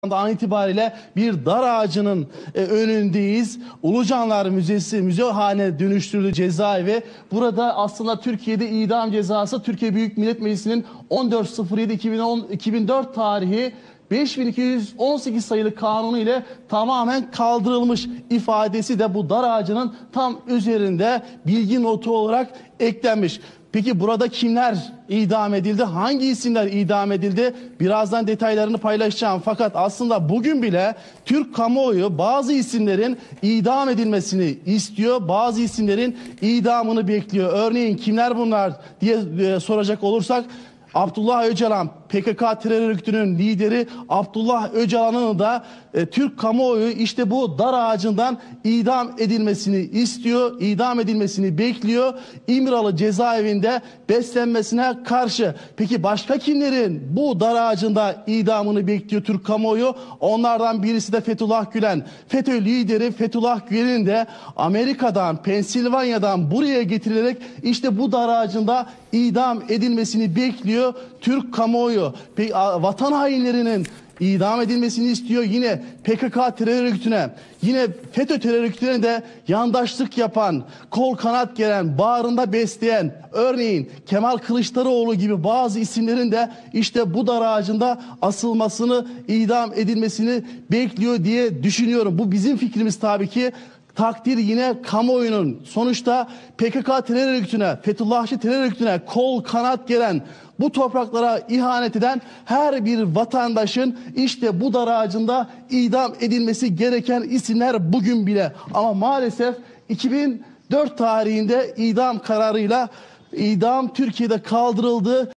An itibariyle bir dar ağacının önündeyiz. Ulucanlar Müzesi müze haline dönüştürüldü cezaevi. Burada aslında Türkiye'de idam cezası Türkiye Büyük Millet Meclisi'nin 14.07.2004 tarihi 5218 sayılı kanunu ile tamamen kaldırılmış ifadesi de bu dar ağacının tam üzerinde bilgi notu olarak eklenmiş. Peki burada kimler idam edildi? Hangi isimler idam edildi? Birazdan detaylarını paylaşacağım. Fakat aslında bugün bile Türk kamuoyu bazı isimlerin idam edilmesini istiyor. Bazı isimlerin idamını bekliyor. Örneğin kimler bunlar diye soracak olursak Abdullah Öcalan, PKK terör örgütünün lideri Abdullah Öcalan'ın da Türk kamuoyu işte bu dar ağacından idam edilmesini istiyor, idam edilmesini bekliyor. İmralı cezaevinde beslenmesine karşı. Peki başka kimlerin bu dar ağacında idamını bekliyor Türk kamuoyu? Onlardan birisi de Fethullah Gülen. FETÖ lideri Fethullah Gülen'in de Amerika'dan, Pensilvanya'dan buraya getirilerek işte bu dar ağacında idam edilmesini bekliyor Türk kamuoyu. Vatan hainlerinin idam edilmesini istiyor. Yine PKK terör örgütüne, yine FETÖ terör örgütüne de yandaşlık yapan, kol kanat geren, bağrında besleyen, örneğin Kemal Kılıçdaroğlu gibi bazı isimlerin de işte bu dar ağacında asılmasını, idam edilmesini bekliyor diye düşünüyorum. Bu bizim fikrimiz tabii ki. Takdir yine kamuoyunun. Sonuçta PKK terör örgütüne, Fethullahçı terör örgütüne kol kanat gelen, bu topraklara ihanet eden her bir vatandaşın işte bu dar ağacında idam edilmesi gereken isimler bugün bile. Ama maalesef 2004 tarihinde idam kararıyla idam Türkiye'de kaldırıldı.